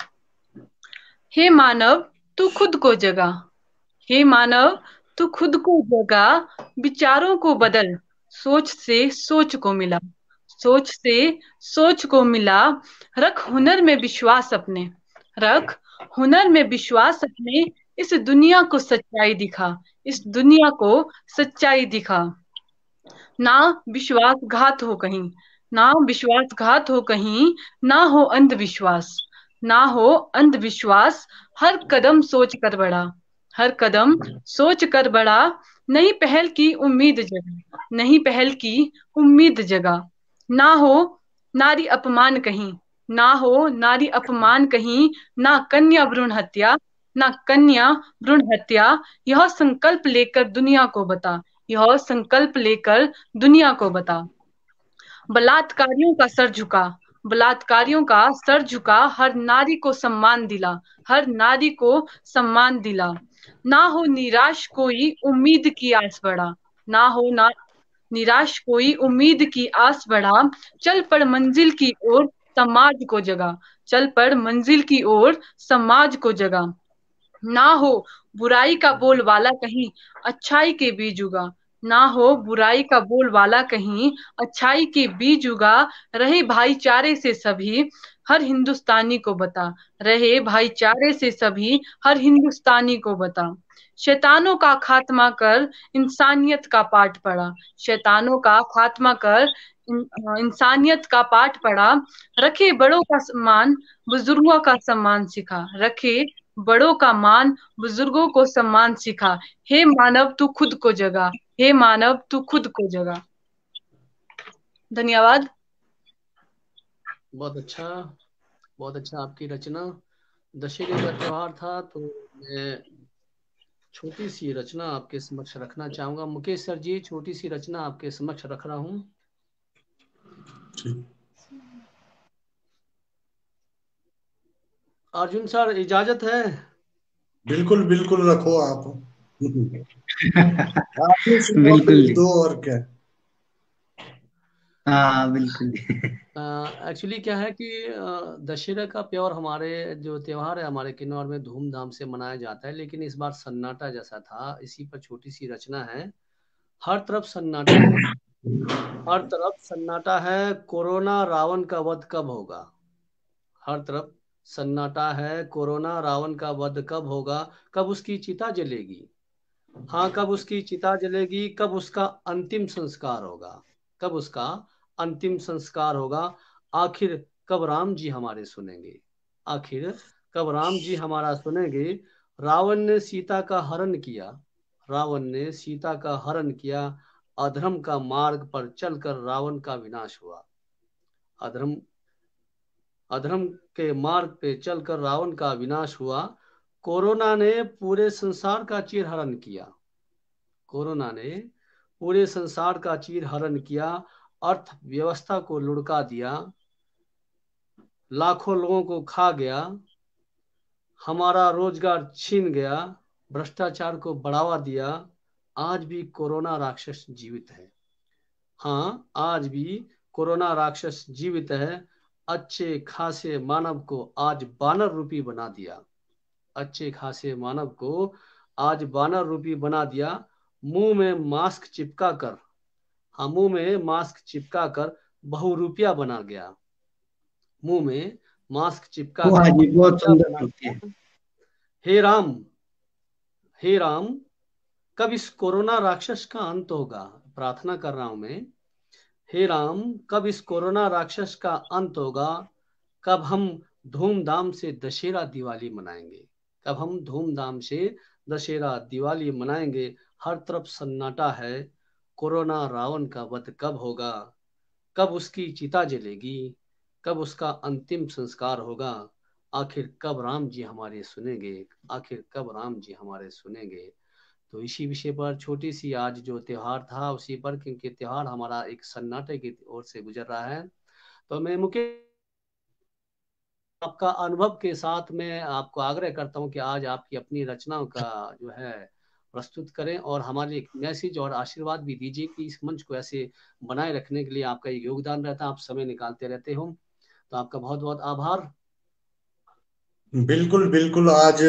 हे मानव, तू खुद को जगा। हे मानव, तू खुद को जगा। विचारों को बदल। सोच से सोच को मिला। सोच से सोच को मिला। रख हुनर में विश्वास अपने। रख हुनर में विश्वास अपने। इस दुनिया को सच्चाई दिखा। इस दुनिया को सच्चाई दिखा। ना विश्वासघात हो कहीं। ना विश्वासघात हो कहीं। ना हो अंधविश्वास। ना हो अंधविश्वास। हर कदम सोच कर बढ़ा। हर कदम सोच कर बढ़ा। नई पहल की उम्मीद जगा। नई पहल की उम्मीद जगा। ना हो नारी अपमान कहीं। ना हो नारी अपमान कहीं। ना कन्या भ्रूण हत्या। ना कन्या भ्रूण हत्या। यह संकल्प लेकर दुनिया को बता। यह संकल्प लेकर दुनिया को बता। बलात्कारियों का सर झुका। बलात्कारियों का सर झुका। हर नारी को सम्मान दिला। हर नारी को सम्मान दिला। ना हो निराश कोई उम्मीद की आस बढ़ा। ना हो ना निराश कोई उम्मीद की आस बढ़ा। चल पड़ मंजिल की ओर समाज को जगा। चल पड़ मंजिल की ओर समाज को जगा। ना हो बुराई का बोलबाला कहीं। अच्छाई के बीज उगा। ना हो बुराई का बोलबाला कहीं। अच्छाई के बीज उगा। रहे भाईचारे से सभी। हर हिंदुस्तानी को बता। रहे भाईचारे से सभी। हर हिंदुस्तानी को बता। शैतानों का खात्मा कर। इंसानियत का पाठ पढ़ा। शैतानों का खात्मा कर। इंसानियत का पाठ पढ़ा। रखे बड़ों का सम्मान। बुजुर्गों का सम्मान सिखा। रखे बड़ों का मान। बुजुर्गों को सम्मान सिखा। हे मानव, तू खुद को जगा। हे मानव, तू खुद को जगा। धन्यवाद। बहुत अच्छा, बहुत अच्छा आपकी रचना। दशहरे का त्योहार था तो मैं छोटी सी रचना आपके समक्ष रखना चाहूंगा। मुकेश सर जी, छोटी सी रचना आपके समक्ष रख रहा हूँ। अर्जुन सर, इजाजत है? बिल्कुल बिल्कुल, रखो आप। आपने सुनाओ तो बिल्कुल एक जी। दो और क्या। हाँ बिल्कुल। एक्चुअली क्या है कि दशहरा का प्योर हमारे जो त्योहार है हमारे किन्नौर में धूमधाम से मनाया जाता है, लेकिन इस बार सन्नाटा जैसा था। इसी पर छोटी सी रचना है। हर तरफ सन्नाटा है। हर तरफ सन्नाटा है, कोरोना रावण का वध कब होगा। हर तरफ सन्नाटा है, कोरोना रावण का वध कब होगा। कब उसकी चिता जलेगी। हाँ, कब उसकी चिता जलेगी, कब उसका अंतिम संस्कार होगा। कब उसका अंतिम संस्कार होगा। आखिर कब राम जी हमारे सुनेंगे। आखिर कब राम जी हमारा सुनेंगे। रावण ने सीता का हरण किया। रावण ने सीता का हरण किया। अधर्म का मार्ग पर चलकर रावण का विनाश हुआ। अधर्म अधर्म के मार्ग पे चलकर रावण का विनाश हुआ। कोरोना ने पूरे संसार का चीरहरण किया। कोरोना ने पूरे संसार का चीरहरण किया। अर्थव्यवस्था को लुढ़का दिया। लाखों लोगों को खा गया। हमारा रोजगार छीन गया। भ्रष्टाचार को बढ़ावा दिया। आज भी कोरोना राक्षस जीवित है। हाँ, आज भी कोरोना राक्षस जीवित है। अच्छे खासे मानव को आज बानर रूपी बना दिया। अच्छे खासे मानव को आज बानर रूपी बना दिया। मुंह में मास्क चिपका कर, हाँ, मुंह में मास्क चिपका कर बहुरूपिया बना गया। मुंह में मास्क चिपका वाह कर जी, बहुत बहुरूपिया सुंदर बना पंक्ति है। गया। हे राम, हे राम, कब इस कोरोना राक्षस का अंत होगा। प्रार्थना कर रहा हूं मैं। हे राम, कब इस कोरोना राक्षस का अंत होगा। कब हम धूमधाम से दशहरा दिवाली मनाएंगे। कब हम धूमधाम से दशहरा दिवाली मनाएंगे। हर तरफ सन्नाटा है। कोरोना रावण का वध कब होगा। कब उसकी चिता जलेगी। कब उसका अंतिम संस्कार होगा। आखिर कब राम जी हमारे सुनेंगे। आखिर कब राम जी हमारे सुनेंगे। तो इसी विषय पर छोटी सी आज जो त्योहार था उसी पर, क्योंकि त्योहार हमारा एक सन्नाटे की ओर से गुजर रहा है। तो मैं मुकेश, आपका अनुभव के साथ मैं आपको आग्रह करता हूं कि आज आपकी अपनी रचनाओं का जो है प्रस्तुत करें और हमारे एक मैसेज और आशीर्वाद भी दीजिए कि इस मंच को ऐसे बनाए रखने के लिए आपका एक योगदान रहता है। आप समय निकालते रहते हो, तो आपका बहुत बहुत आभार। बिल्कुल बिल्कुल। आज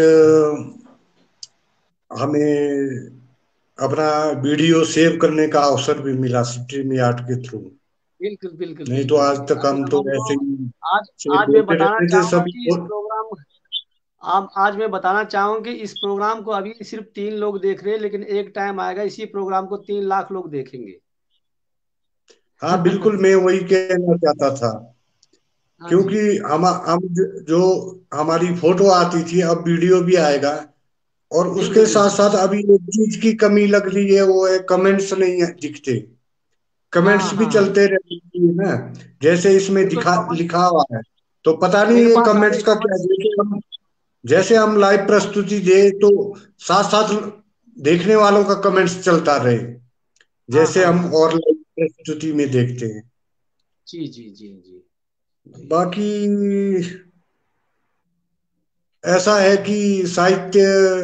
हमें अपना वीडियो सेव करने का अवसर भी मिला स्ट्रीम यार्ड के थ्रू। बिल्कुल बिल्कुल नहीं तो बिल्कुल आज बिल्कुल। तक अभी हम अब तो हमको ऐसे ही आज सिर्फ आज मैं बोलते बताना रहते थे चाहूंगा सभी कि इस को। प्रोग्राम, आज मैं बताना चाहूंगा कि इस प्रोग्राम को अभी सिर्फ 3 लोग देख रहे हैं, लेकिन एक टाइम आएगा इसी प्रोग्राम को 3 लाख लोग देखेंगे। हाँ बिल्कुल, मैं वही कहना चाहता था। हाँ जी। क्योंकि हम जो हमारी फोटो आती थी, अब वीडियो भी आएगा। और उसके बिल्कुल साथ बिल्कुल। साथ अभी एक चीज की कमी लग रही है, वो है कमेंट्स नहीं दिखते। हाँ कमेंट्स भी हाँ। चलते रहते हैं ना, जैसे इसमें बिल्कुल दिखा कमेंट लिखा हुआ है। तो पता नहीं मेरे ये पास सारे कमेंट्स का क्या। कमेंट्स। जैसे हम लाइव प्रस्तुति दे तो साथ साथ देखने वालों का कमेंट्स चलता रहे, हाँ जैसे हाँ हम हाँ। और लाइव प्रस्तुति में देखते हैं। जी जी जी जी जी। बाकी ऐसा है कि साहित्य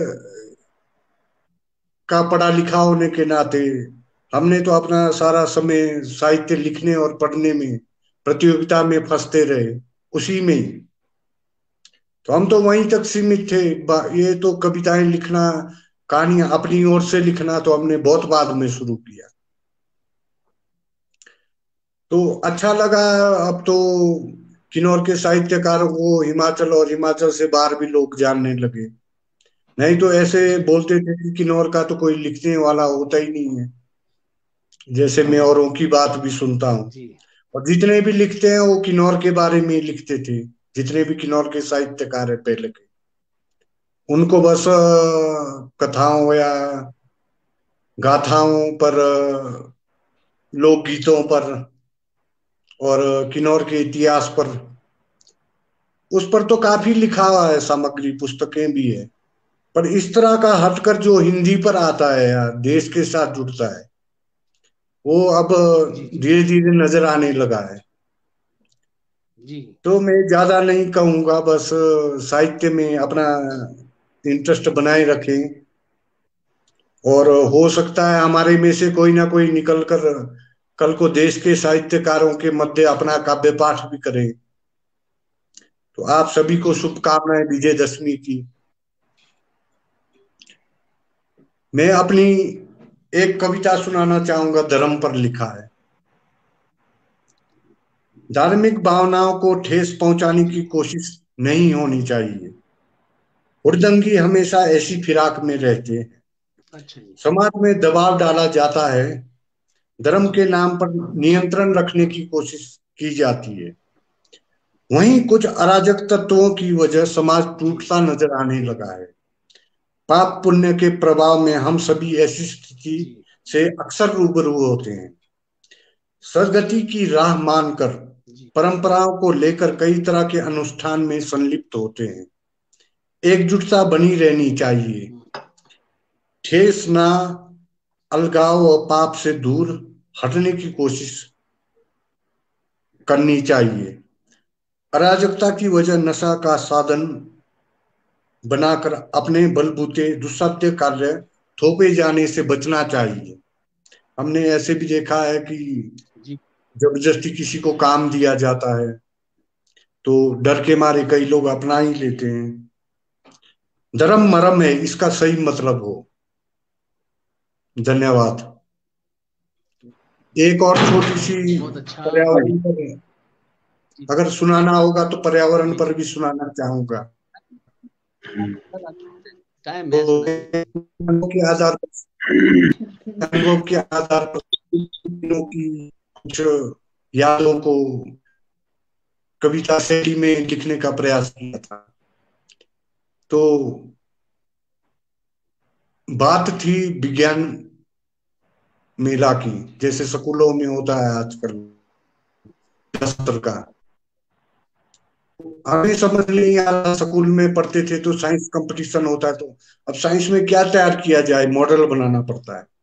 का पढ़ा लिखा होने के नाते हमने तो अपना सारा समय साहित्य लिखने और पढ़ने में, प्रतियोगिता में फंसते रहे उसी में ही। तो हम तो वहीं तक सीमित थे। ये तो कविताएं लिखना, कहानियां अपनी ओर से लिखना तो हमने बहुत बाद में शुरू किया। तो अच्छा लगा। अब तो किन्नौर के साहित्यकारों को हिमाचल और हिमाचल से बाहर भी लोग जानने लगे। नहीं तो ऐसे जी बोलते थे कि किन्नौर का तो कोई लिखने वाला होता ही नहीं है, जैसे मैं औरों की बात भी सुनता हूँ। जी। और जितने भी लिखते हैं वो किन्नौर के बारे में ही लिखते थे। जितने भी किन्नौर के साहित्यकार है पहले के, उनको बस कथाओं या गाथाओं पर, लोकगीतों पर और किन्नौर के इतिहास पर, उस पर तो काफी लिखा हुआ है, सामग्री पुस्तकें भी है। पर इस तरह का हटकर जो हिंदी पर आता है या देश के साथ जुड़ता है, वो अब जी जी धीरे धीरे नजर आने लगा है। जी। तो मैं ज्यादा नहीं कहूंगा, बस साहित्य में अपना इंटरेस्ट बनाए रखें। और हो सकता है हमारे में से कोई ना कोई निकल कर कल को देश के साहित्यकारों के मध्य अपना काव्य पाठ भी करे। तो आप सभी को जी जी। शुभकामनाएं विजयदशमी की। मैं अपनी एक कविता सुनाना चाहूंगा, धर्म पर लिखा है। धार्मिक भावनाओं को ठेस पहुंचाने जी। की कोशिश नहीं होनी चाहिए। हुड़दंगी हमेशा ऐसी फिराक में रहते हैं। अच्छा जी। समाज में दबाव डाला जाता है, धर्म जी के नाम पर नियंत्रण रखने की कोशिश की जाती है। वहीं कुछ अराजक तत्वों की वजह समाज जी टूटता नजर आने लगा है। पाप पुण्य के प्रभाव में हम सभी ऐसी स्थिति जी से अक्सर रूबरू होते हैं। सदगति की राह मानकर जी परंपराओं को लेकर कई तरह के अनुष्ठान में संलिप्त होते हैं। एकजुटता बनी रहनी चाहिए। ठेस ना, अलगाव और पाप से दूर हटने की कोशिश करनी चाहिए। अराजकता की वजह नशा का साधन बनाकर अपने बलबूते दुस्साध्य कार्य थोपे जाने से बचना चाहिए। हमने ऐसे भी देखा है कि जी जबरदस्ती किसी को काम दिया जाता है, तो डर के मारे कई लोग अपना ही लेते हैं। धर्म मरम है, इसका सही मतलब हो। धन्यवाद। एक और छोटी सी बहुत अच्छा। पर्यावरण पर अगर सुनाना होगा तो पर्यावरण पर भी सुनाना चाहूंगा। टाइम है, तो सुनाइए। अनुभव के आधार पर दिनों की कुछ यादों को कविता शैली में लिखने का प्रयास किया था। तो बात थी विज्ञान मेला की, जैसे स्कूलों में होता है आजकल शास्त्र का। हमें समझ नहीं आ रहा, स्कूल में पढ़ते थे तो साइंस कंपटीशन होता है, तो अब साइंस में क्या तैयार किया जाए, मॉडल बनाना पड़ता है।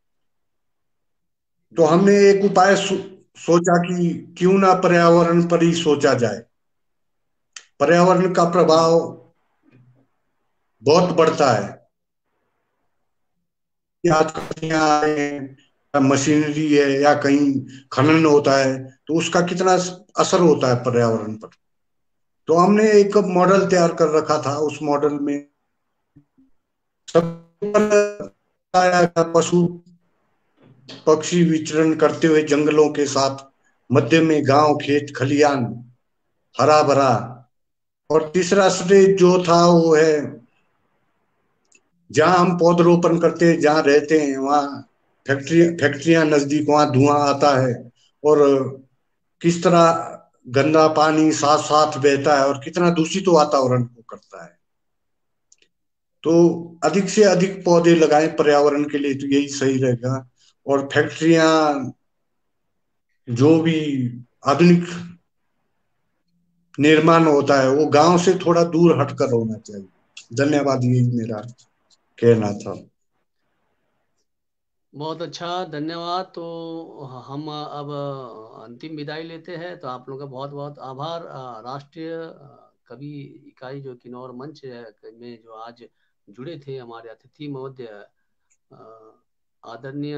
तो हमने एक उपाय सोचा कि क्यों ना पर्यावरण पर ही सोचा जाए। पर्यावरण का प्रभाव बहुत बढ़ता है। कि आजकल यहाँ मशीनरी है या कहीं खनन होता है, तो उसका कितना असर होता है पर्यावरण पर। तो हमने एक मॉडल तैयार कर रखा था। उस मॉडल में सब पशु पक्षी विचरण करते हुए जंगलों के साथ, मध्य में गांव, खेत खलियान, हरा भरा। और तीसरा स्टेज जो था वो है जहां हम पौधरोपण करते हैं, जहां रहते हैं वहां फैक्ट्रियां नजदीक, वहां धुआं आता है और किस तरह गंदा पानी साथ साथ बहता है और कितना दूषित वातावरण को करता है। तो अधिक से अधिक पौधे लगाएं पर्यावरण के लिए, तो यही सही रहेगा। और फैक्ट्रियां जो भी आधुनिक निर्माण होता है वो गांव से थोड़ा दूर हटकर होना चाहिए। धन्यवाद, यही मेरा कहना था। बहुत अच्छा, धन्यवाद। तो हम अब अंतिम विदाई लेते हैं। तो आप लोगों का बहुत बहुत आभार। राष्ट्रीय कवि इकाई जो किन्नौर मंच में जो आज जुड़े थे, हमारे अतिथि महोदय आदरणीय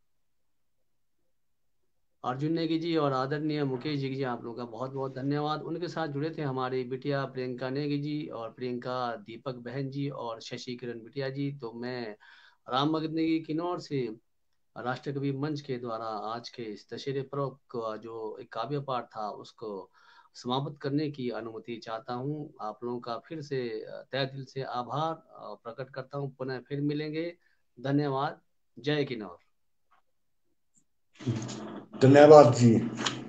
अर्जुन नेगी जी और आदरणीय मुकेश जी, आप लोगों का बहुत बहुत धन्यवाद। उनके साथ जुड़े थे हमारी बिटिया प्रियंका नेगी जी और प्रियंका दीपक बहन जी और शशि किरण बिटिया जी। तो मैं राम भगत नेगी किन्नौर से राष्ट्रीय कवि मंच के द्वारा आज के इस दशहरे पर्व का जो एक काव्य पाठ था उसको समाप्त करने की अनुमति चाहता हूँ। आप लोगों का फिर से तहे दिल से आभार प्रकट करता हूँ। पुनः फिर मिलेंगे। धन्यवाद। जय किन्नौर। धन्यवाद जी।